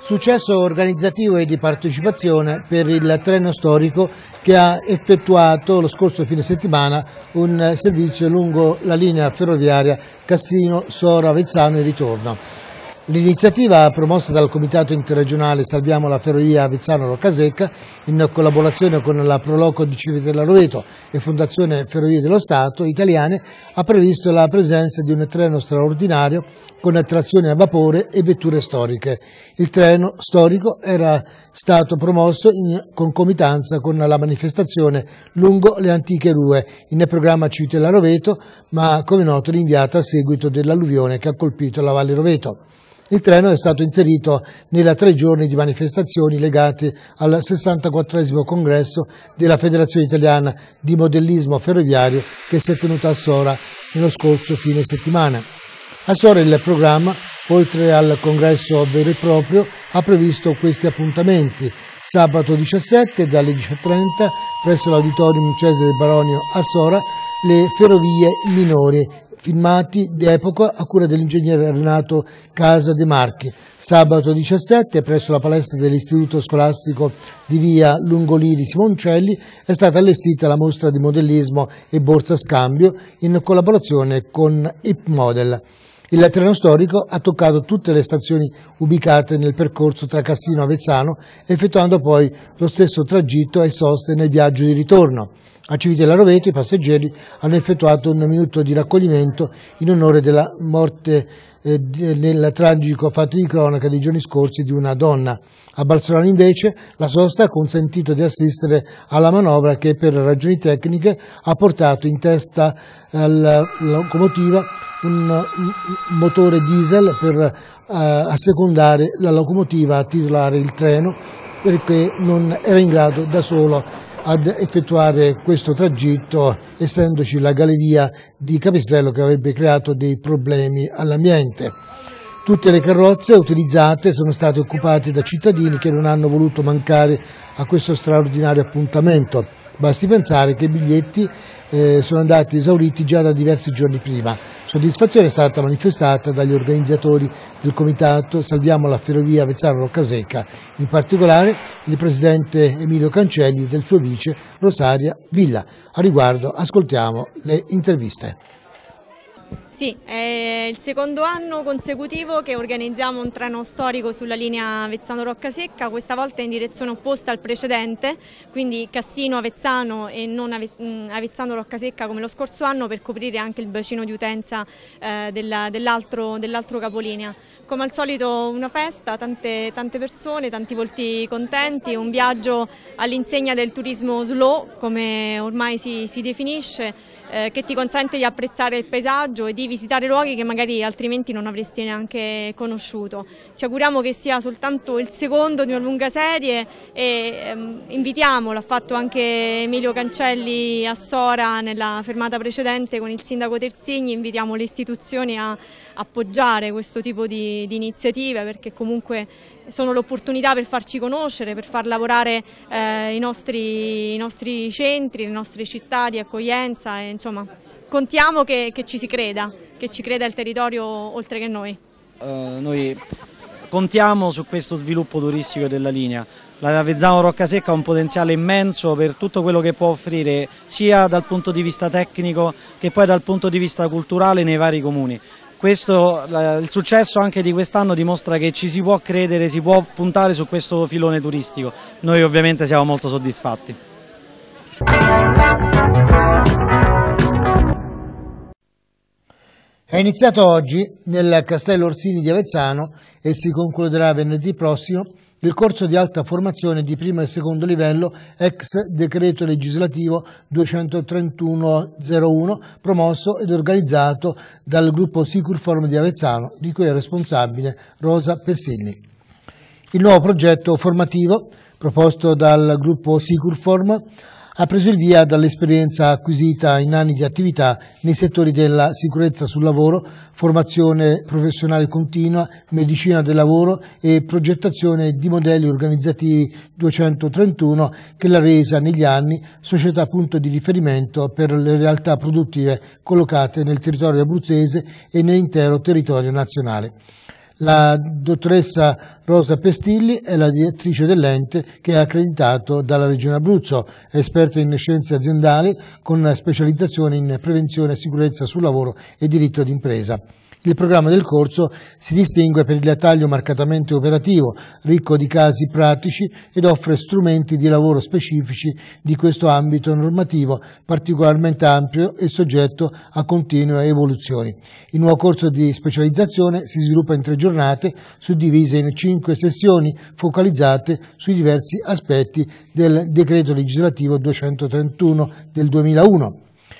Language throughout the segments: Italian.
Successo organizzativo e di partecipazione per il treno storico che ha effettuato lo scorso fine settimana un servizio lungo la linea ferroviaria Cassino-Sora-Avezzano e ritorno. L'iniziativa, promossa dal Comitato Interregionale Salviamo la Ferrovia Avezzano-Roccasecca, in collaborazione con la Proloco di Civitella Roveto e Fondazione Ferrovie dello Stato italiane, ha previsto la presenza di un treno straordinario con trazione a vapore e vetture storiche. Il treno storico era stato promosso in concomitanza con la manifestazione lungo le antiche rue, in programma Civitella Roveto, ma come noto rinviata a seguito dell'alluvione che ha colpito la Valle Roveto. Il treno è stato inserito nei 3 giorni di manifestazioni legati al 64° congresso della Federazione Italiana di Modellismo Ferroviario che si è tenuto a Sora nello scorso fine settimana. A Sora il programma, oltre al congresso vero e proprio, ha previsto questi appuntamenti. Sabato 17 dalle 10:30 presso l'Auditorium Cesare Baronio a Sora le ferrovie minori, filmati d'epoca a cura dell'ingegnere Renato Casa De Marchi. Sabato 17 presso la palestra dell'Istituto Scolastico di via Lungolini Simoncelli è stata allestita la mostra di modellismo e borsa scambio in collaborazione con Ipmodel. Il treno storico ha toccato tutte le stazioni ubicate nel percorso tra Cassino e Avezzano, effettuando poi lo stesso tragitto e soste nel viaggio di ritorno. A Civitella Roveto i passeggeri hanno effettuato un minuto di raccoglimento in onore della morte nel tragico fatto di cronaca dei giorni scorsi di una donna. A Balsorano invece la sosta ha consentito di assistere alla manovra che per ragioni tecniche ha portato in testa alla locomotiva un motore diesel per assecondare la locomotiva a titolare il treno, perché non era in grado da solo ad effettuare questo tragitto, essendoci la galleria di Capistrello che avrebbe creato dei problemi all'ambiente. Tutte le carrozze utilizzate sono state occupate da cittadini che non hanno voluto mancare a questo straordinario appuntamento. Basti pensare che i biglietti sono andati esauriti già da diversi giorni prima. Soddisfazione è stata manifestata dagli organizzatori del Comitato Salviamo la Ferrovia Avezzano-Roccasecca, in particolare il presidente Emilio Cancelli e del suo vice Rosaria Villa. A riguardo ascoltiamo le interviste. Sì, è il secondo anno consecutivo che organizziamo un treno storico sulla linea Avezzano-Roccasecca, questa volta in direzione opposta al precedente, quindi Cassino-Avezzano e non Avezzano-Roccasecca come lo scorso anno, per coprire anche il bacino di utenza dell'altro capolinea. Come al solito una festa, tante persone, tanti volti contenti, un viaggio all'insegna del turismo slow, come ormai si definisce, che ti consente di apprezzare il paesaggio e di visitare luoghi che magari altrimenti non avresti neanche conosciuto. Ci auguriamo che sia soltanto il secondo di una lunga serie e invitiamo, l'ha fatto anche Emilio Cancelli a Sora nella fermata precedente con il sindaco Terzigni, invitiamo le istituzioni a appoggiare questo tipo di iniziative, perché comunque sono l'opportunità per farci conoscere, per far lavorare i nostri centri, le nostre città di accoglienza e insomma contiamo che ci si creda, che ci creda il territorio oltre che noi. Noi contiamo su questo sviluppo turistico della linea. La Avezzano-Roccasecca ha un potenziale immenso per tutto quello che può offrire sia dal punto di vista tecnico che poi dal punto di vista culturale nei vari comuni. Il successo anche di quest'anno dimostra che ci si può credere, si può puntare su questo filone turistico. Noi ovviamente siamo molto soddisfatti. È iniziato oggi nel Castello Orsini di Avezzano e si concluderà venerdì prossimo il corso di alta formazione di primo e secondo livello ex decreto legislativo 231/01 promosso ed organizzato dal gruppo Sicurform di Avezzano, di cui è responsabile Rosa Pessilli. Il nuovo progetto formativo proposto dal gruppo Sicurform ha preso il via dall'esperienza acquisita in anni di attività nei settori della sicurezza sul lavoro, formazione professionale continua, medicina del lavoro e progettazione di modelli organizzativi 231, che l'ha resa negli anni società punto di riferimento per le realtà produttive collocate nel territorio abruzzese e nell'intero territorio nazionale. La dottoressa Rosa Pestilli è la direttrice dell'ente che è accreditato dalla Regione Abruzzo, è esperta in scienze aziendali con specializzazione in prevenzione e sicurezza sul lavoro e diritto d'impresa. Il programma del corso si distingue per il taglio marcatamente operativo, ricco di casi pratici ed offre strumenti di lavoro specifici di questo ambito normativo particolarmente ampio e soggetto a continue evoluzioni. Il nuovo corso di specializzazione si sviluppa in 3 giornate suddivise in 5 sessioni focalizzate sui diversi aspetti del decreto legislativo 231 del 2001.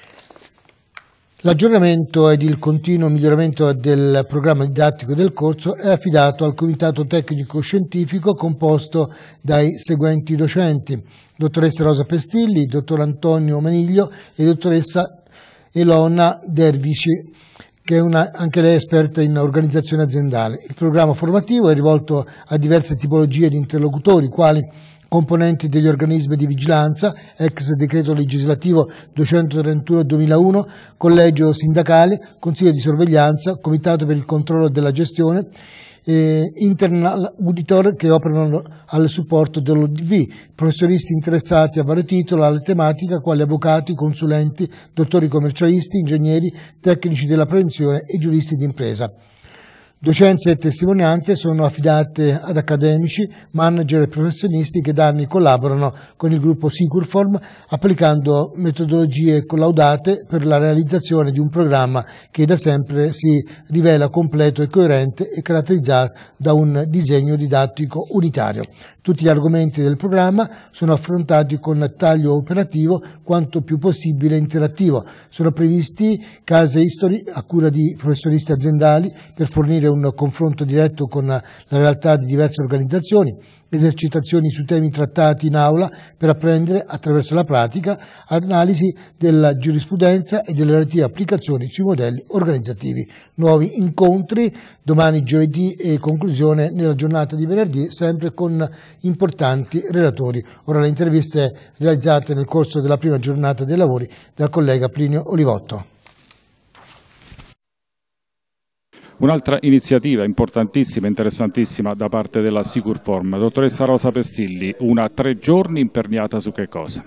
L'aggiornamento ed il continuo miglioramento del programma didattico del corso è affidato al Comitato Tecnico Scientifico composto dai seguenti docenti: dottoressa Rosa Pestilli, dottor Antonio Maniglio e dottoressa Elona Dervici, che è anche lei esperta in organizzazione aziendale. Il programma formativo è rivolto a diverse tipologie di interlocutori, quali componenti degli organismi di vigilanza, ex decreto legislativo 231-2001, collegio sindacale, consiglio di sorveglianza, comitato per il controllo della gestione, internal auditor che operano al supporto dell'ODV, professionisti interessati a vario titolo alla tematica, quali avvocati, consulenti, dottori commercialisti, ingegneri, tecnici della prevenzione e giuristi d'impresa. Docenze e testimonianze sono affidate ad accademici, manager e professionisti che da anni collaborano con il gruppo Sicurform applicando metodologie collaudate per la realizzazione di un programma che da sempre si rivela completo e coerente e caratterizzato da un disegno didattico unitario. Tutti gli argomenti del programma sono affrontati con taglio operativo quanto più possibile interattivo. Sono previsti case history a cura di professionisti aziendali per fornire un confronto diretto con la realtà di diverse organizzazioni, esercitazioni su temi trattati in aula per apprendere attraverso la pratica, analisi della giurisprudenza e delle relative applicazioni sui modelli organizzativi. Nuovi incontri domani giovedì e conclusione nella giornata di venerdì, sempre con importanti relatori. Ora le interviste realizzate nel corso della prima giornata dei lavori dal collega Plinio Olivotto. Un'altra iniziativa importantissima, interessantissima da parte della Sicurform. Dottoressa Rosa Pestilli, una 3 giorni imperniata su che cosa?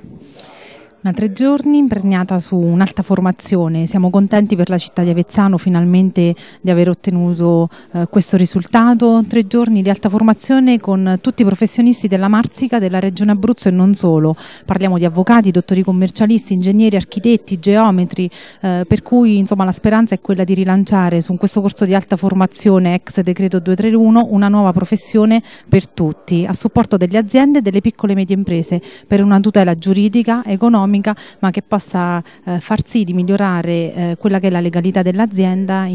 Una 3 giorni imperniata su un'alta formazione. Siamo contenti per la città di Avezzano finalmente di aver ottenuto questo risultato. 3 giorni di alta formazione con tutti i professionisti della Marsica, della Regione Abruzzo e non solo. Parliamo di avvocati, dottori commercialisti, ingegneri, architetti, geometri, per cui insomma la speranza è quella di rilanciare su questo corso di alta formazione ex decreto 231 una nuova professione per tutti, a supporto delle aziende e delle piccole e medie imprese, per una tutela giuridica, economica, ma che possa far sì di migliorare quella che è la legalità dell'azienda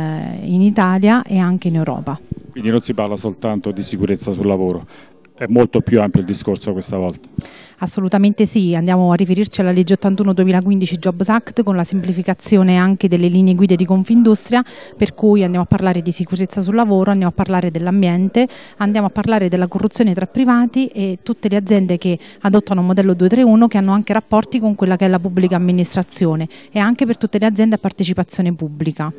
in Italia e anche in Europa. Quindi non si parla soltanto di sicurezza sul lavoro, è molto più ampio il discorso questa volta. Assolutamente sì, andiamo a riferirci alla legge 81-2015 Jobs Act con la semplificazione anche delle linee guida di Confindustria, per cui andiamo a parlare di sicurezza sul lavoro, andiamo a parlare dell'ambiente, andiamo a parlare della corruzione tra privati e tutte le aziende che adottano un modello 231 che hanno anche rapporti con quella che è la pubblica amministrazione e anche per tutte le aziende a partecipazione pubblica.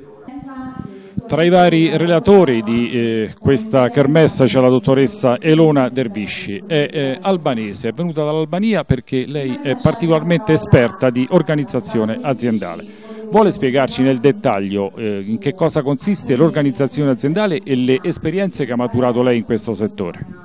Tra i vari relatori di questa kermesse c'è la dottoressa Elona Dervisci, è albanese, è venuta dall'Albania perché lei è particolarmente esperta di organizzazione aziendale. Vuole spiegarci nel dettaglio in che cosa consiste l'organizzazione aziendale e le esperienze che ha maturato lei in questo settore?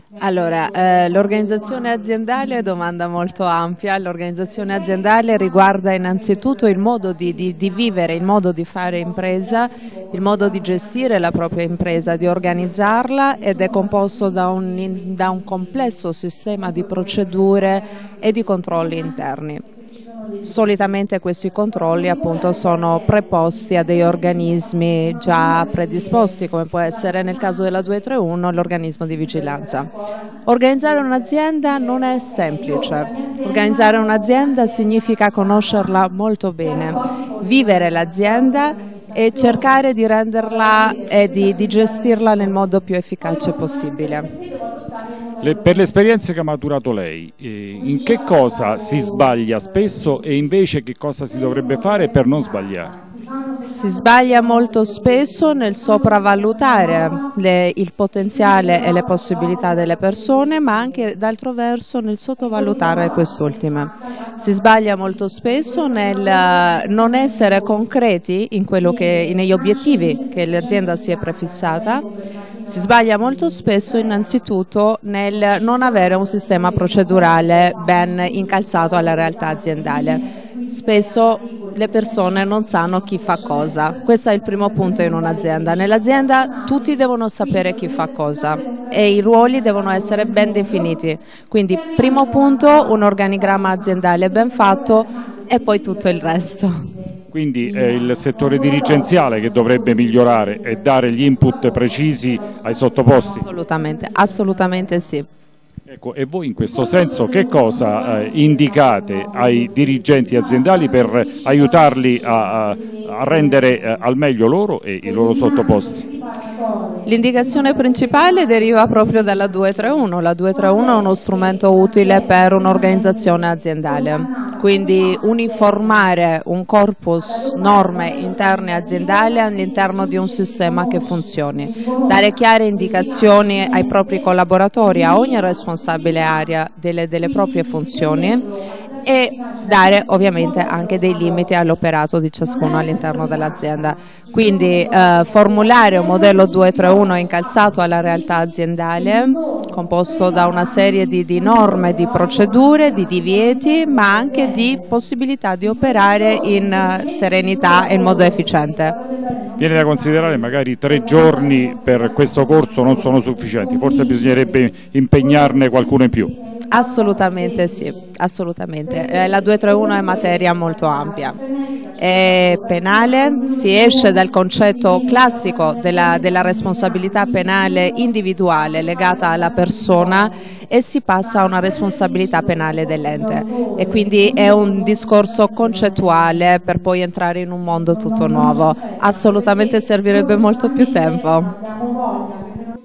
Allora, l'organizzazione aziendale è una domanda molto ampia. L'organizzazione aziendale riguarda innanzitutto il modo di vivere, il modo di fare impresa, il modo di gestire la propria impresa, di organizzarla, ed è composto da un complesso sistema di procedure e di controlli interni. Solitamente questi controlli appunto sono preposti a dei organismi già predisposti, come può essere nel caso della 231 l'organismo di vigilanza. Organizzare un'azienda non è semplice, organizzare un'azienda significa conoscerla molto bene, vivere l'azienda e cercare di renderla e di gestirla nel modo più efficace possibile. Per le esperienze che ha maturato lei, in che cosa si sbaglia spesso e invece che cosa si dovrebbe fare per non sbagliare? Si sbaglia molto spesso nel sopravvalutare il potenziale e le possibilità delle persone, ma anche d'altro verso nel sottovalutare quest'ultime. Si sbaglia molto spesso nel non essere concreti negli obiettivi che l'azienda si è prefissata. Si sbaglia molto spesso innanzitutto nel non avere un sistema procedurale ben incalzato alla realtà aziendale. Spesso le persone non sanno chi fa cosa, questo è il primo punto in un'azienda. Nell'azienda tutti devono sapere chi fa cosa e i ruoli devono essere ben definiti, quindi primo punto un organigramma aziendale ben fatto e poi tutto il resto. Quindi è il settore dirigenziale che dovrebbe migliorare e dare gli input precisi ai sottoposti? Assolutamente, assolutamente sì. Ecco, e voi in questo senso che cosa indicate ai dirigenti aziendali per aiutarli a rendere al meglio loro e i loro sottoposti? L'indicazione principale deriva proprio dalla 231. La 231 è uno strumento utile per un'organizzazione aziendale, quindi uniformare un corpus norme interne aziendali all'interno di un sistema che funzioni, dare chiare indicazioni ai propri collaboratori, a ogni responsabile area delle proprie funzioni e dare ovviamente anche dei limiti all'operato di ciascuno all'interno dell'azienda. Quindi formulare un modello 231 incalzato alla realtà aziendale, composto da una serie di norme, di procedure, di divieti, ma anche di possibilità di operare in serenità e in modo efficiente. Viene da considerare magari 3 giorni per questo corso non sono sufficienti, forse bisognerebbe impegnarne qualcuno in più. Assolutamente sì, assolutamente. La 231 è materia molto ampia. È penale, si esce dal concetto classico della responsabilità penale individuale legata alla persona e si passa a una responsabilità penale dell'ente. E quindi è un discorso concettuale per poi entrare in un mondo tutto nuovo. Assolutamente servirebbe molto più tempo.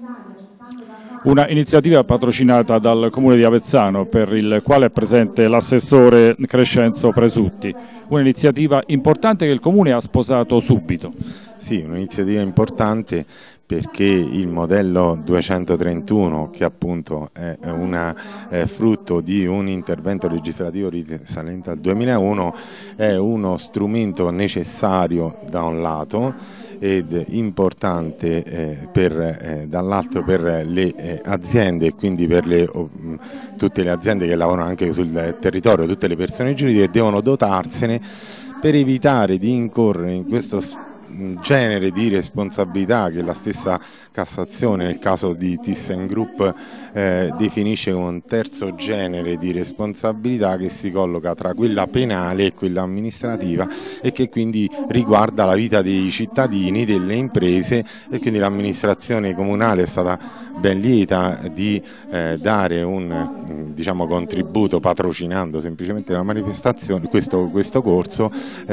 Una iniziativa patrocinata dal Comune di Avezzano per il quale è presente l'assessore Crescenzo Presutti, un'iniziativa importante che il Comune ha sposato subito. Sì, un'iniziativa importante perché il modello 231, che appunto è frutto di un intervento legislativo risalente al 2001, è uno strumento necessario da un lato ed importante dall'altro per le aziende e quindi per tutte le aziende che lavorano anche sul territorio, tutte le persone giuridiche devono dotarsene per evitare di incorrere in questo genere di responsabilità che la stessa Cassazione nel caso di ThyssenKrupp definisce come un terzo genere di responsabilità che si colloca tra quella penale e quella amministrativa e che quindi riguarda la vita dei cittadini, delle imprese, e quindi l'amministrazione comunale è stata ben lieta di dare un contributo patrocinando semplicemente la manifestazione, questo corso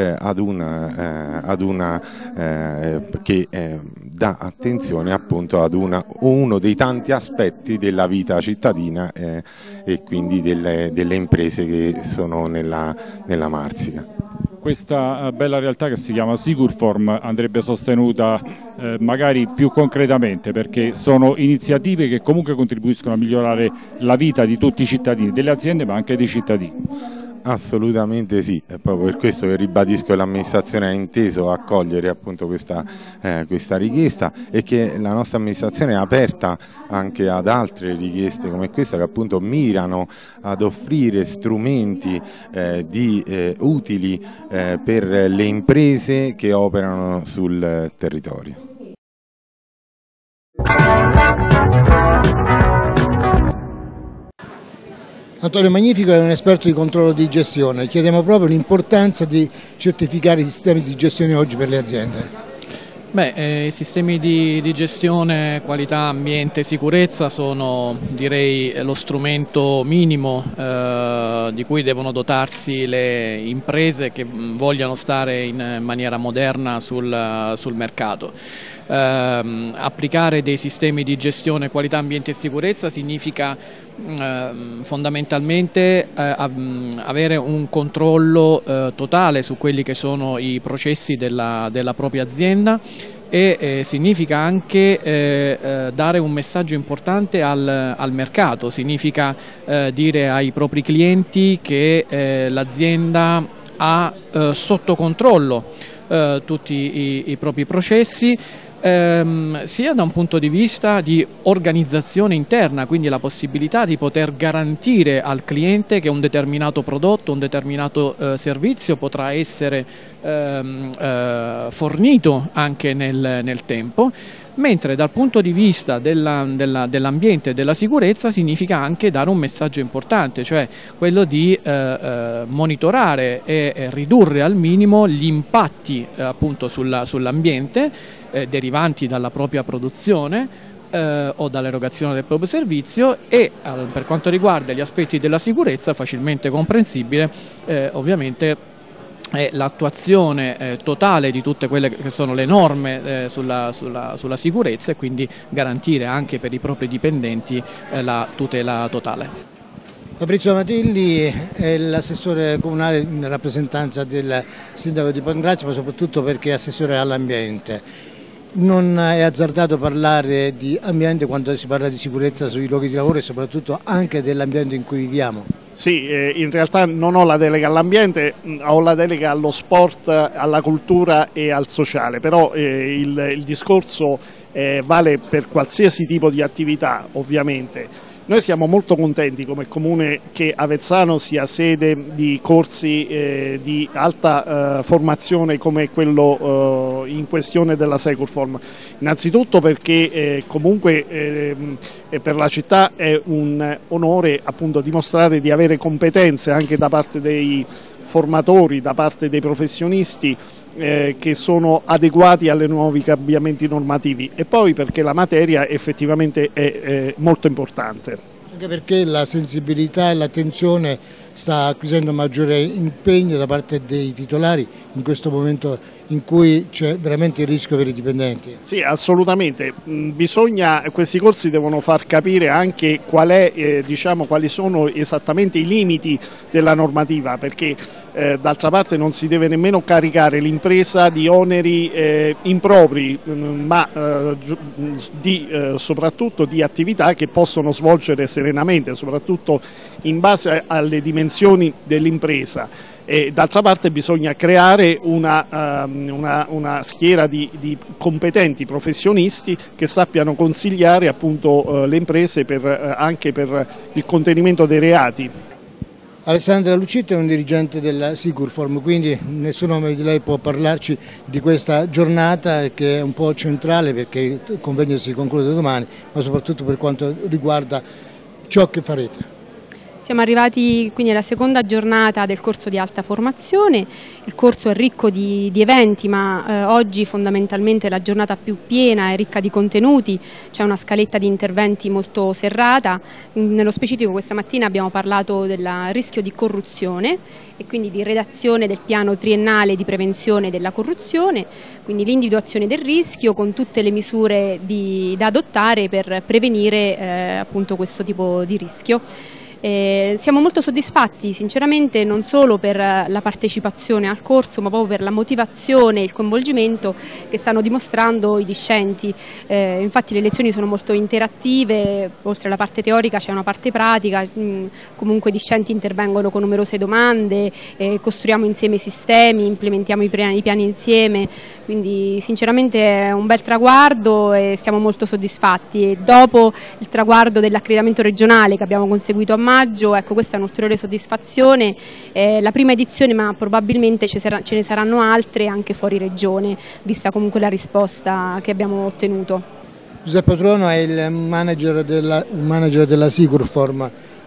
che dà attenzione appunto ad uno dei tanti aspetti della vita cittadina e quindi delle imprese che sono nella Marsica. Questa bella realtà che si chiama Sigurform andrebbe sostenuta magari più concretamente, perché sono iniziative che comunque contribuiscono a migliorare la vita di tutti i cittadini, delle aziende ma anche dei cittadini. Assolutamente sì, è proprio per questo che ribadisco che l'amministrazione ha inteso accogliere appunto questa richiesta e che la nostra amministrazione è aperta anche ad altre richieste come questa che appunto mirano ad offrire strumenti utili per le imprese che operano sul territorio. Antonio Magnifico è un esperto di controllo di gestione, chiediamo proprio l'importanza di certificare i sistemi di gestione oggi per le aziende. I sistemi di gestione, qualità, ambiente e sicurezza sono, direi, lo strumento minimo di cui devono dotarsi le imprese che vogliano stare in maniera moderna sul mercato. Applicare dei sistemi di gestione, qualità, ambiente e sicurezza significa fondamentalmente avere un controllo totale su quelli che sono i processi della propria azienda e significa anche dare un messaggio importante al mercato, significa dire ai propri clienti che l'azienda ha sotto controllo tutti i propri processi, sia da un punto di vista di organizzazione interna, quindi la possibilità di poter garantire al cliente che un determinato prodotto, un determinato servizio potrà essere fornito anche nel tempo, mentre dal punto di vista dell'ambiente e della sicurezza significa anche dare un messaggio importante, cioè quello di monitorare e ridurre al minimo gli impatti appunto sull'ambiente derivanti dalla propria produzione o dall'erogazione del proprio servizio e per quanto riguarda gli aspetti della sicurezza, facilmente comprensibile, ovviamente è l'attuazione totale di tutte quelle che sono le norme sulla sicurezza e quindi garantire anche per i propri dipendenti la tutela totale. Fabrizio Matilli è l'assessore comunale in rappresentanza del sindaco di Pangrazio, ma soprattutto perché è assessore all'ambiente. Non è azzardato parlare di ambiente quando si parla di sicurezza sui luoghi di lavoro e soprattutto anche dell'ambiente in cui viviamo? Sì, in realtà non ho la delega all'ambiente, ho la delega allo sport, alla cultura e al sociale, però il discorso vale per qualsiasi tipo di attività, ovviamente. Noi siamo molto contenti come comune che Avezzano sia sede di corsi di alta formazione come quello in questione della Securform. Innanzitutto perché comunque per la città è un onore appunto dimostrare di avere competenze anche da parte dei formatori, da parte dei professionisti che sono adeguati alle nuovi cambiamenti normativi e poi perché la materia effettivamente è molto importante. Anche perché la sensibilità e l'attenzione sta acquisendo maggiore impegno da parte dei titolari in questo momento in cui c'è veramente il rischio per i dipendenti. Sì, assolutamente. Questi corsi devono far capire anche quali sono esattamente i limiti della normativa, perché d'altra parte non si deve nemmeno caricare l'impresa di oneri impropri, ma soprattutto di attività che possono svolgere serenamente, soprattutto in base alle dimensioni dell'impresa. E d'altra parte bisogna creare una schiera di competenti professionisti che sappiano consigliare appunto le imprese anche per il contenimento dei reati. Alessandra Lucitto è un dirigente della Securform, quindi nel suo nome di lei può parlarci di questa giornata che è un po' centrale perché il convegno si conclude domani, ma soprattutto per quanto riguarda ciò che farete. Siamo arrivati quindi alla seconda giornata del corso di alta formazione, il corso è ricco di eventi, ma oggi fondamentalmente la giornata più piena è ricca di contenuti, c'è una scaletta di interventi molto serrata, nello specifico questa mattina abbiamo parlato del rischio di corruzione e quindi di redazione del piano triennale di prevenzione della corruzione, quindi l'individuazione del rischio con tutte le misure da adottare per prevenire appunto questo tipo di rischio. Siamo molto soddisfatti sinceramente non solo per la partecipazione al corso ma proprio per la motivazione e il coinvolgimento che stanno dimostrando i discenti, infatti le lezioni sono molto interattive, oltre alla parte teorica c'è una parte pratica, comunque i discenti intervengono con numerose domande, costruiamo insieme i sistemi, implementiamo i piani insieme, quindi sinceramente è un bel traguardo e siamo molto soddisfatti e dopo il traguardo dell'accreditamento regionale che abbiamo conseguito a maggio, ecco questa è un'ulteriore soddisfazione, la prima edizione ma probabilmente ce ne saranno altre anche fuori regione, vista comunque la risposta che abbiamo ottenuto. Giuseppe Patrono è il manager della Securform,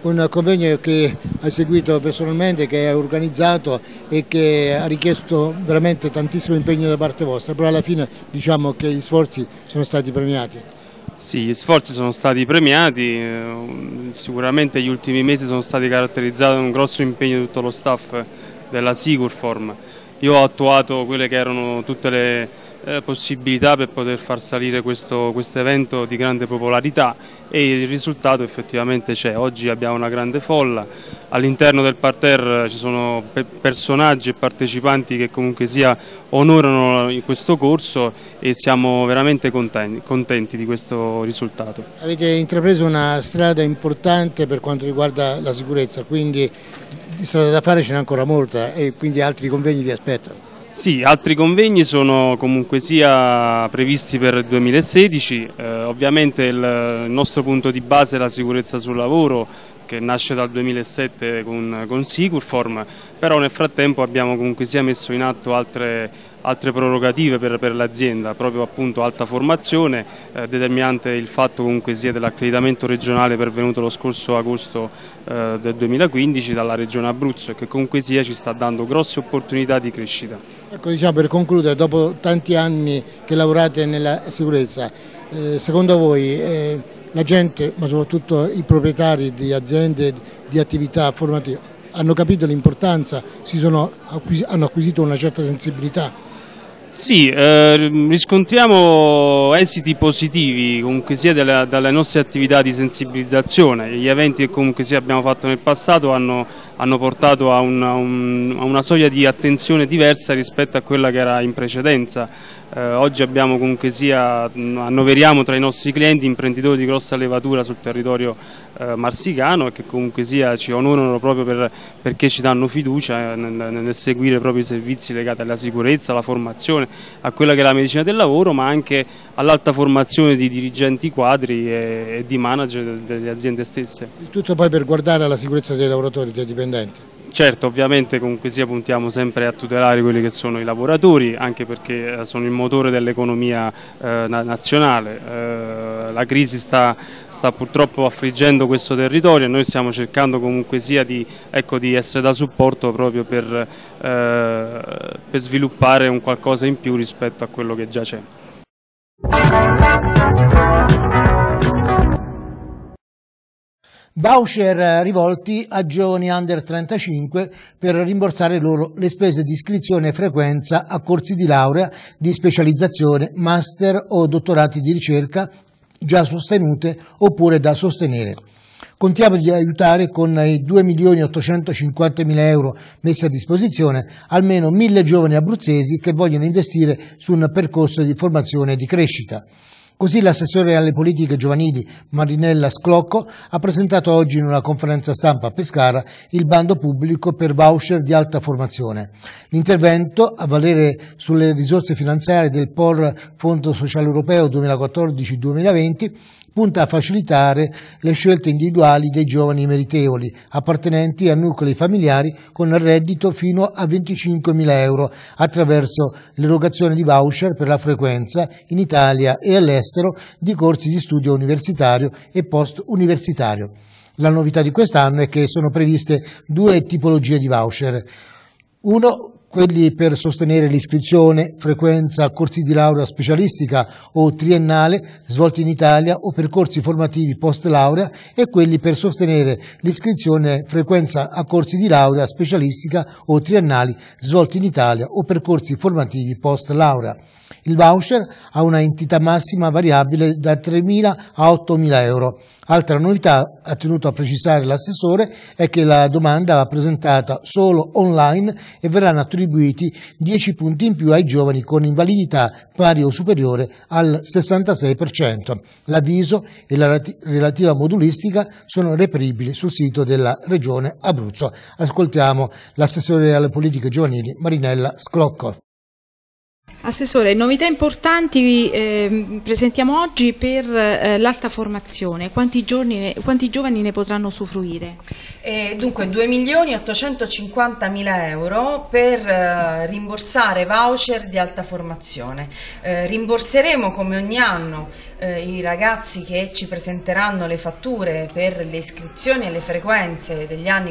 un convegno che hai seguito personalmente, che hai organizzato e che ha richiesto veramente tantissimo impegno da parte vostra, però alla fine diciamo che gli sforzi sono stati premiati. Sì, gli sforzi sono stati premiati, sicuramente gli ultimi mesi sono stati caratterizzati da un grosso impegno di tutto lo staff della Sicurform. Io ho attuato quelle che erano tutte le possibilità per poter far salire questo evento di grande popolarità e il risultato effettivamente c'è. Oggi abbiamo una grande folla, all'interno del parterre ci sono personaggi e partecipanti che comunque sia onorano questo corso e siamo veramente contenti di questo risultato. Avete intrapreso una strada importante per quanto riguarda la sicurezza, quindi di strada da fare ce n'è ancora molta e quindi altri convegni vi aspettano. Sì, altri convegni sono comunque sia previsti per il 2016, ovviamente il nostro punto di base è la sicurezza sul lavoro che nasce dal 2007 con Sicurform, però nel frattempo abbiamo comunque sia messo in atto altre prerogative per l'azienda, proprio appunto alta formazione, determinante il fatto comunque sia dell'accreditamento regionale pervenuto lo scorso agosto del 2015 dalla Regione Abruzzo e che comunque sia ci sta dando grosse opportunità di crescita. Ecco, diciamo, per concludere, dopo tanti anni che lavorate nella sicurezza, secondo voi la gente, ma soprattutto i proprietari di aziende, di attività formative, hanno capito l'importanza, hanno acquisito una certa sensibilità? Sì, riscontriamo esiti positivi comunque sia dalle nostre attività di sensibilizzazione. Gli eventi che comunque sia abbiamo fatto nel passato hanno portato a una soglia di attenzione diversa rispetto a quella che era in precedenza. Oggi abbiamo comunque sia, annoveriamo tra i nostri clienti imprenditori di grossa levatura sul territorio marsicano e che comunque sia ci onorano proprio perché ci danno fiducia nel seguire proprio i servizi legati alla sicurezza, alla formazione, a quella che è la medicina del lavoro, ma anche all'alta formazione di dirigenti quadri e di manager delle aziende stesse. Tutto poi per guardare alla sicurezza dei lavoratori, dei dipendenti. Certo, ovviamente comunque sia puntiamo sempre a tutelare quelli che sono i lavoratori, anche perché sono il motore dell'economia nazionale. La crisi sta purtroppo affliggendo questo territorio e noi stiamo cercando comunque sia di essere da supporto proprio per sviluppare un qualcosa in più rispetto a quello che già c'è. Voucher rivolti a giovani under 35 per rimborsare loro le spese di iscrizione e frequenza a corsi di laurea, di specializzazione, master o dottorati di ricerca già sostenute oppure da sostenere. Contiamo di aiutare con i 2.850.000 euro messi a disposizione almeno 1.000 giovani abruzzesi che vogliono investire su un percorso di formazione e di crescita. Così l'assessore alle politiche giovanili Marinella Sclocco ha presentato oggi in una conferenza stampa a Pescara il bando pubblico per voucher di alta formazione. L'intervento, a valere sulle risorse finanziarie del POR Fondo Sociale Europeo 2014-2020, punta a facilitare le scelte individuali dei giovani meritevoli appartenenti a nuclei familiari con reddito fino a 25.000 euro attraverso l'erogazione di voucher per la frequenza in Italia e all'estero di corsi di studio universitario e post-universitario. La novità di quest'anno è che sono previste due tipologie di voucher. Uno, quelli per sostenere l'iscrizione, frequenza a corsi di laurea specialistica o triennale svolti in Italia o percorsi formativi post laurea e quelli per sostenere l'iscrizione, frequenza a corsi di laurea specialistica o triennali svolti in Italia o percorsi formativi post laurea. Il voucher ha una entità massima variabile da 3.000 a 8.000 euro. Altra novità, ha tenuto a precisare l'assessore, è che la domanda va presentata solo online e verranno attribuiti 10 punti in più ai giovani con invalidità pari o superiore al 66%. L'avviso e la relativa modulistica sono reperibili sul sito della Regione Abruzzo. Ascoltiamo l'assessore alle politiche giovanili Marinella Sclocco. Assessore, novità importanti presentiamo oggi per l'alta formazione. Quanti giovani ne potranno usufruire? Dunque 2.850.000 euro per rimborsare voucher di alta formazione. Rimborseremo come ogni anno i ragazzi che ci presenteranno le fatture per le iscrizioni e le frequenze degli anni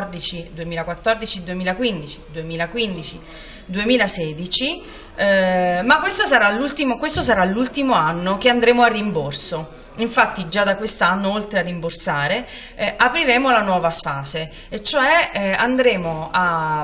2014-2015, 2015-2016, ma questo sarà l'ultimo anno che andremo a rimborso. Infatti già da quest'anno, oltre a rimborsare, apriremo la nuova fase, e cioè andremo a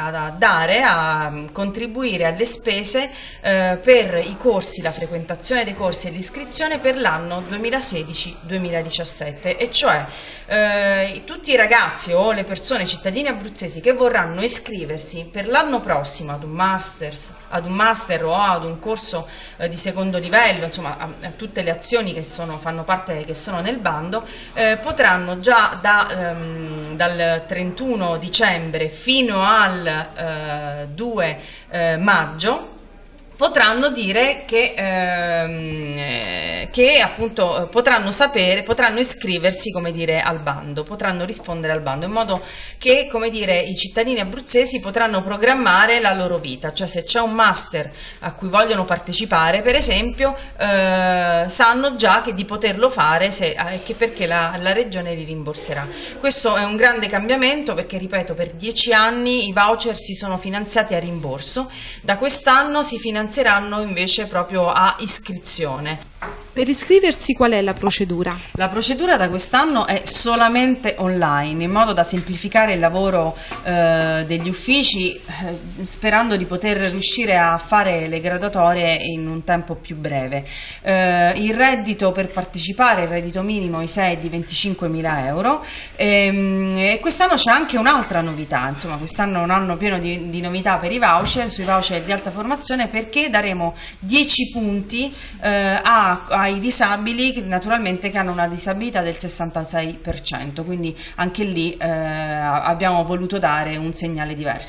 contribuire alle spese per i corsi, la frequentazione dei corsi e l'iscrizione per l'anno 2016-2017, e cioè tutti i ragazzi o le persone, cittadini abruzzesi che vorranno iscriversi per l'anno prossimo ad un master o ad un corso di secondo livello, insomma a tutte le azioni che fanno parte, che sono nel bando, potranno già dal 31 dicembre fino al 2 maggio potranno dire che appunto potranno iscriversi, come dire, al bando, potranno rispondere al bando, in modo che, come dire, i cittadini abruzzesi potranno programmare la loro vita, cioè se c'è un master a cui vogliono partecipare, per esempio, sanno già che di poterlo fare perché la regione li rimborserà. Questo è un grande cambiamento perché, ripeto, per 10 anni i voucher si sono finanziati a rimborso, da quest'anno si finanzieranno invece proprio a iscrizione. Per iscriversi qual è la procedura? La procedura da quest'anno è solamente online, in modo da semplificare il lavoro degli uffici, sperando di poter riuscire a fare le graduatorie in un tempo più breve. Il reddito per partecipare, il reddito minimo ISEE è di 25.000 euro, e quest'anno c'è anche un'altra novità, insomma quest'anno è un anno pieno di novità per i voucher, sui voucher di alta formazione, perché daremo 10 punti ai disabili, naturalmente, che hanno una disabilità del 66%, quindi anche lì abbiamo voluto dare un segnale diverso.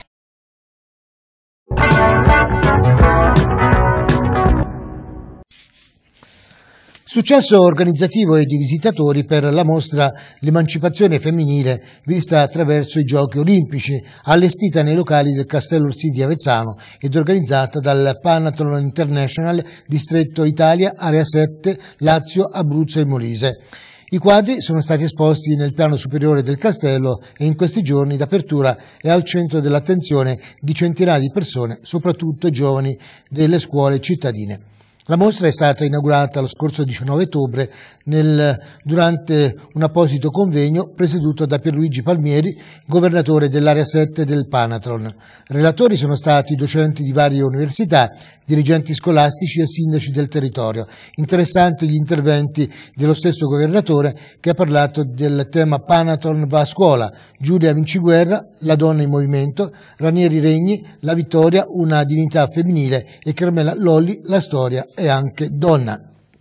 Successo organizzativo e di visitatori per la mostra L'emancipazione femminile vista attraverso i Giochi Olimpici, allestita nei locali del Castello Orsini di Avezzano ed organizzata dal Panathlon International Distretto Italia, Area 7, Lazio, Abruzzo e Molise. I quadri sono stati esposti nel piano superiore del castello e in questi giorni d'apertura è al centro dell'attenzione di centinaia di persone, soprattutto giovani delle scuole cittadine. La mostra è stata inaugurata lo scorso 19 ottobre durante un apposito convegno presieduto da Pierluigi Palmieri, governatore dell'area 7 del Panathlon. Relatori sono stati docenti di varie università, dirigenti scolastici e sindaci del territorio. Interessanti gli interventi dello stesso governatore, che ha parlato del tema Panathlon va a scuola, Giulia Vinciguerra, la donna in movimento, Ranieri Regni, la vittoria, una divinità femminile, e Carmela Lolli, la storia e anche donna.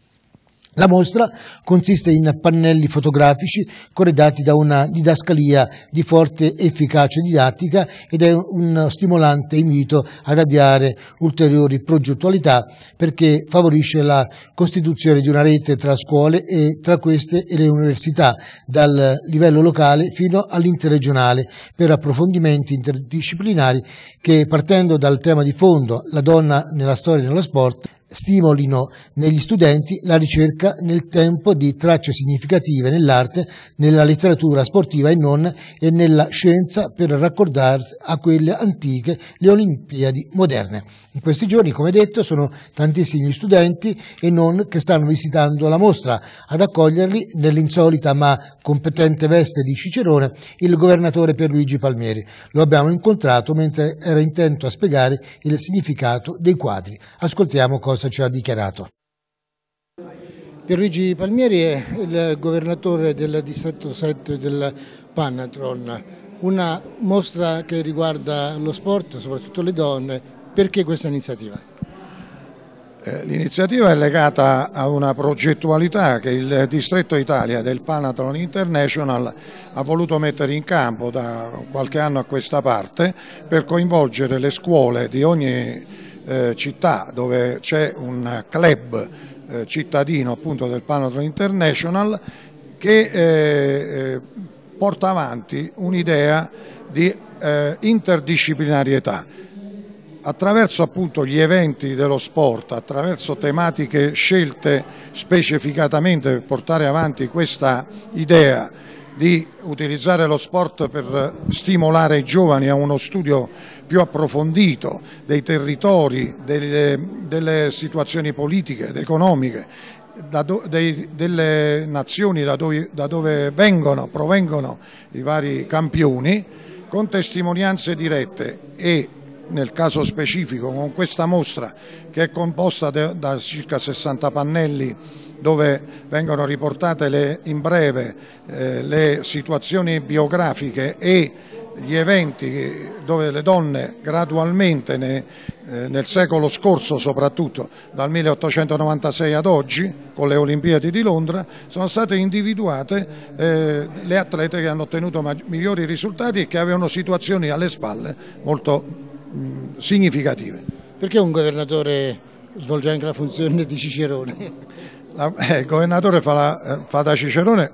La mostra consiste in pannelli fotografici corredati da una didascalia di forte efficacia didattica ed è un stimolante invito ad avviare ulteriori progettualità, perché favorisce la costituzione di una rete tra scuole e tra queste e le università, dal livello locale fino all'interregionale, per approfondimenti interdisciplinari che, partendo dal tema di fondo, la donna nella storia e nello sport, stimolino negli studenti la ricerca nel tempo di tracce significative nell'arte, nella letteratura sportiva e non, e nella scienza, per raccordare a quelle antiche le Olimpiadi moderne. In questi giorni, come detto, sono tantissimi studenti e non che stanno visitando la mostra. Ad accoglierli, nell'insolita ma competente veste di cicerone, il governatore Pierluigi Palmieri. Lo abbiamo incontrato mentre era intento a spiegare il significato dei quadri. Ascoltiamo cosa ci ha dichiarato. Pierluigi Palmieri è il governatore del distretto 7 del Panathlon, una mostra che riguarda lo sport, soprattutto le donne. Perché questa iniziativa? L'iniziativa è legata a una progettualità che il Distretto Italia del Panathlon International ha voluto mettere in campo da qualche anno a questa parte, per coinvolgere le scuole di ogni città dove c'è un club cittadino appunto del Panathlon International che porta avanti un'idea di interdisciplinarietà. Attraverso appunto gli eventi dello sport, attraverso tematiche scelte specificatamente per portare avanti questa idea di utilizzare lo sport per stimolare i giovani a uno studio più approfondito dei territori, delle situazioni politiche ed economiche, delle nazioni da dove provengono i vari campioni, con testimonianze dirette e nel caso specifico con questa mostra che è composta da circa 60 pannelli dove vengono riportate in breve le situazioni biografiche e gli eventi dove le donne gradualmente nel secolo scorso, soprattutto dal 1896 ad oggi con le Olimpiadi di Londra, sono state individuate le atlete che hanno ottenuto migliori risultati e che avevano situazioni alle spalle molto significative. Perché un governatore svolge anche la funzione di cicerone? Il governatore fa da cicerone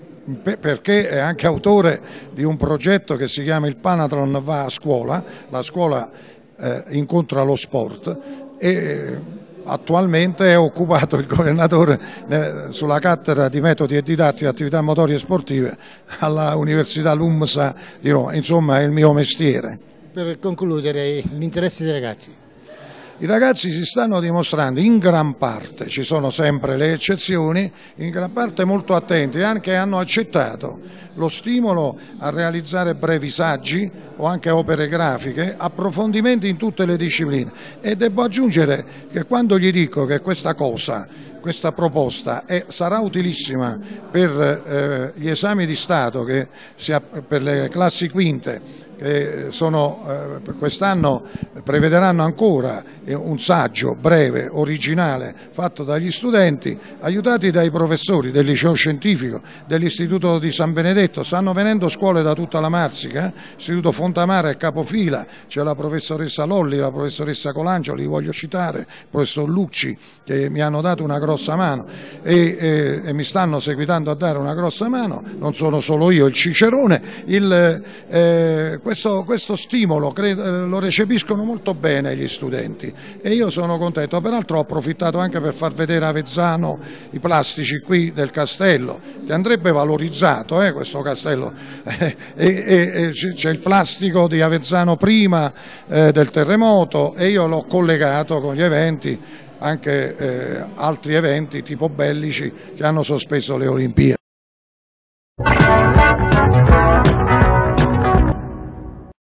perché è anche autore di un progetto che si chiama il Panathlon va a scuola, la scuola incontra lo sport, e attualmente è occupato il governatore sulla cattedra di metodi e didattica attività motorie e sportive alla Università LUMSA di Roma. Insomma, è il mio mestiere. Per concludere, l'interesse dei ragazzi. I ragazzi si stanno dimostrando in gran parte, ci sono sempre le eccezioni, in gran parte molto attenti, anche hanno accettato lo stimolo a realizzare brevi saggi o anche opere grafiche, approfondimenti in tutte le discipline, e devo aggiungere che quando gli dico che questa proposta sarà utilissima per gli esami di Stato, per le classi quinte, che quest'anno prevederanno ancora un saggio breve, originale, fatto dagli studenti, aiutati dai professori del liceo scientifico, dell'istituto di San Benedetto. Stanno venendo scuole da tutta la Marsica, istituto Fontamara è capofila, c'è la professoressa Lolli, la professoressa Colangio, li voglio citare, il professor Lucci, che mi hanno dato una grossa mano e mi stanno seguitando a dare una grossa mano. Non sono solo io il cicerone. Questo stimolo lo recepiscono molto bene gli studenti e io sono contento. Peraltro ho approfittato anche per far vedere a Avezzano i plastici qui del castello, che andrebbe valorizzato, questo castello, c'è il plastico di Avezzano prima del terremoto, e io l'ho collegato con gli eventi, anche altri eventi tipo bellici che hanno sospeso le Olimpiadi.